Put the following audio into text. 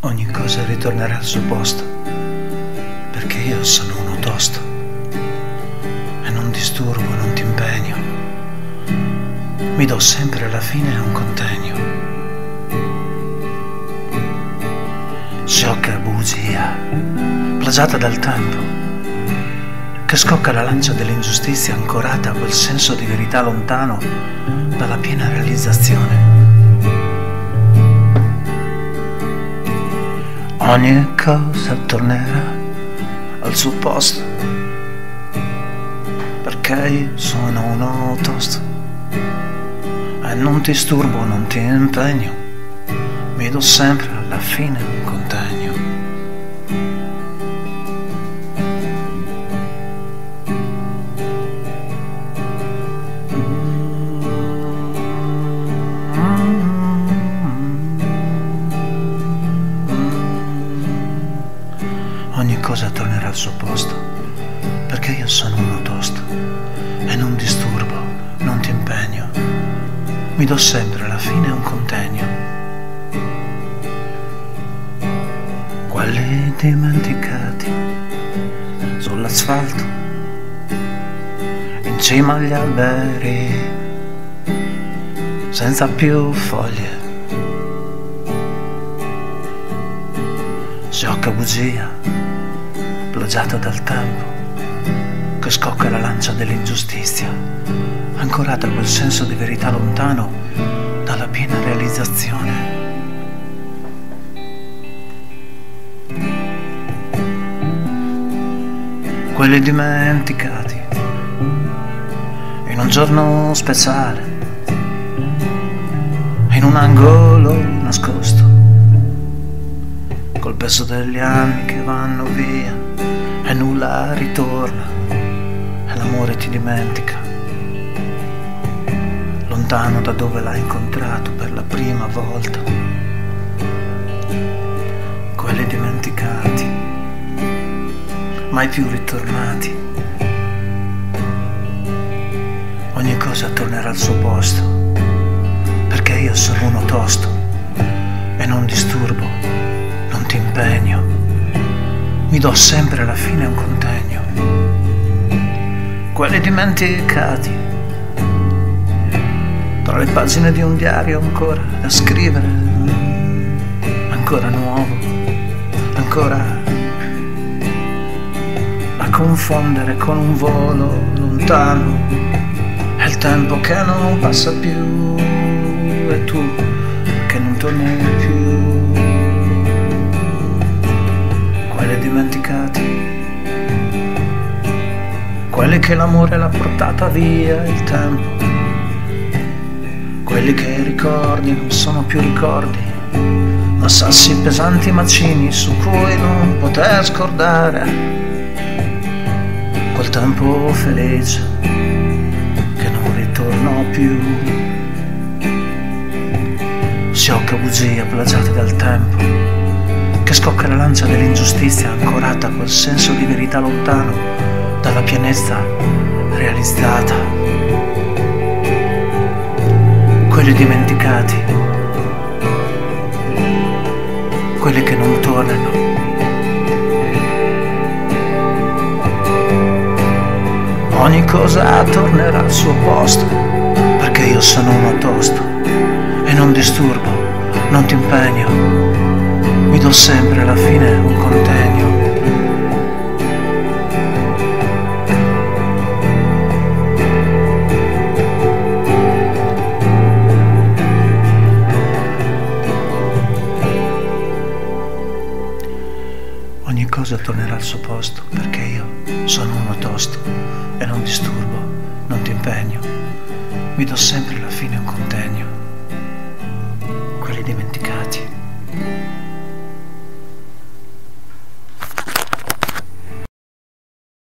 Ogni cosa ritornerà al suo posto, perché io sono uno tosto e non disturbo, non ti impegno, mi do sempre alla fine un contegno. Sciocca bugia, plagiata dal tempo, che scocca la lancia dell'ingiustizia ancorata a quel senso di verità lontano dalla piena realizzazione. Ogni cosa tornerà al suo posto, perché io sono uno tosto e non ti disturbo, non ti impegno, mi do sempre alla fine un contegno. Ogni cosa tornerà al suo posto, perché io sono uno tosto e non disturbo, non ti impegno, mi do sempre alla fine un contegno. Quelli dimenticati sull'asfalto, in cima agli alberi, senza più foglie. Sciocca bugia, plagiata dal tempo, che scocca la lancia dell'ingiustizia, ancorata a quel senso di verità lontano dalla piena realizzazione. Quelli dimenticati in un giorno speciale, in un angolo nascosto, col peso degli anni che vanno via e nulla ritorna e l'amore ti dimentica, lontano da dove l'hai incontrato per la prima volta. Quelli dimenticati, mai più ritornati. Ogni cosa tornerà al suo posto, perché io sono uno tosto e non disturbo, non ti impegno, mi do sempre alla fine un contegno. Quelli dimenticati, tra le pagine di un diario ancora da scrivere, ancora nuovo, ancora da confondere con un volo lontano, è il tempo che non passa più e tu che non torni più. Quelli dimenticati, quelli che l'amore l'ha portata via il tempo, quelli che i ricordi non sono più ricordi, ma sassi pesanti macini su cui non poter scordare quel tempo felice che non ritornò più. Sciocca bugia plagiata dal tempo, che scocca la lancia dell'ingiustizia ancorata a quel senso di verità lontano dalla pienezza realizzata. Quelli dimenticati, quelli che non tornano. Ogni cosa tornerà al suo posto, perché io sono uno tosto e non disturbo, non ti impegno, mi do sempre alla fine un contegno. Ogni cosa tornerà al suo posto, perché io sono uno tosto e non disturbo, non ti impegno, mi do sempre